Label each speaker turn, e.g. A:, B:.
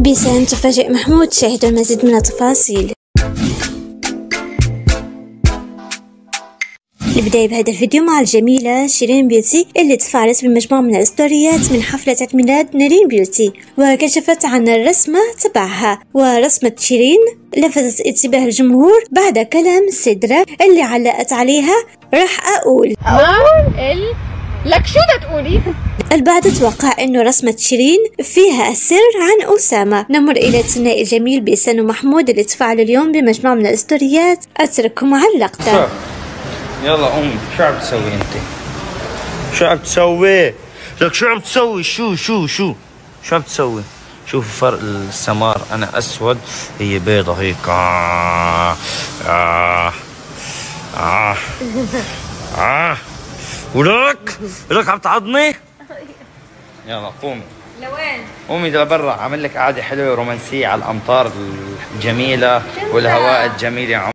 A: بيسان تفاجئ محمود، شاهدوا المزيد من التفاصيل. البداية بهذا الفيديو مع الجميلة شيرين بيوتي اللي تفاعلت بمجموعة من الستوريات من حفلة عيد ميلاد نارين بيوتي، وكشفت عن الرسمة تبعها. ورسمة شيرين لفتت انتباه الجمهور بعد كلام سدرة اللي علقت عليها راح أقول
B: لك شو بدها تقولي؟
A: البعض توقع انه رسمة شيرين فيها سر عن أسامة. نمر الى الثنائي الجميل بيسان ومحمود اللي تفاعلوا اليوم بمجموعة من الستوريات، اترككم مع اللقطة.
C: يلا قومي، شو عم تسوي انت؟ شو عم تسوي؟ لك شو عم تسوي؟ شو عم تسوي؟ شوف فرق السمار، انا اسود هي بيضة هيك. ولك عم تعضني؟ يلا قومي.
B: لوين؟
C: قومي لبرا، عامل لك قعدة حلوة رومانسية على الأمطار الجميلة والهواء الجميل يا عم.